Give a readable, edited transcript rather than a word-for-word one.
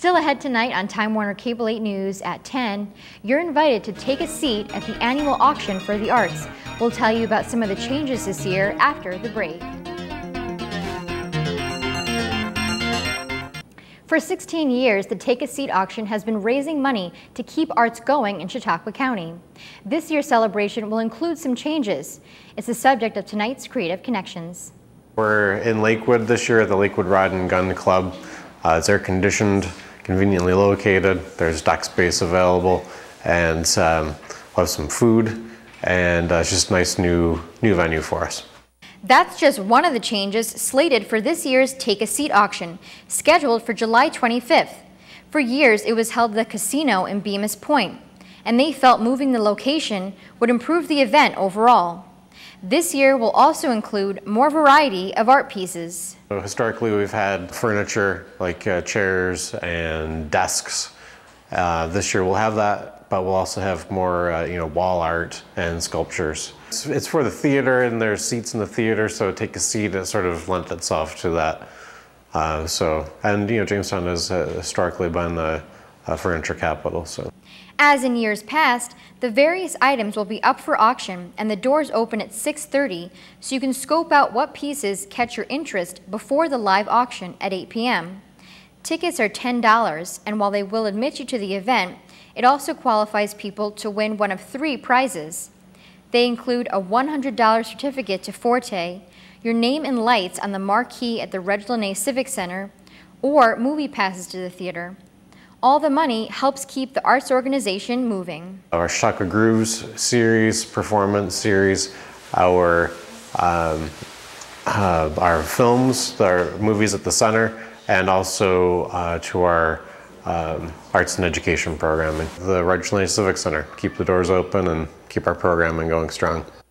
Still ahead tonight on Time Warner Cable 8 News at 10, you're invited to take a seat at the annual auction for the arts. We'll tell you about some of the changes this year after the break. For 16 years, the Take a Seat auction has been raising money to keep arts going in Chautauqua County. This year's celebration will include some changes. It's the subject of tonight's Creative Connections. We're in Lakewood this year at the Lakewood Rod and Gun Club. It's air conditioned, conveniently located. There's deck space available, and we'll have some food, and it's just a nice new venue for us. That's just one of the changes slated for this year's Take a Seat auction, scheduled for July 25th. For years, it was held at the casino in Bemis Point, and they felt moving the location would improve the event overall. This year will also include more variety of art pieces. So historically, we've had furniture like chairs and desks. This year we'll have that, but we'll also have more wall art and sculptures. It's for the theater, and there's seats in the theater, so Take a Seat has sort of lent itself to that. Jamestown has historically been a furniture capital. So, as in years past, the various items will be up for auction, and the doors open at 6:30, so you can scope out what pieces catch your interest before the live auction at 8 p.m. Tickets are $10, and while they will admit you to the event, it also qualifies people to win one of 3 prizes. They include a $100 certificate to Forte, your name in lights on the marquee at the Reg Lene Civic Center, or movie passes to the theater. All the money helps keep the arts organization moving. Our Chautauqua Grooves series, performance series, our films, our movies at the center, and also to our arts and education programming. The Reg Lene Civic Center, keep the doors open and keep our programming going strong.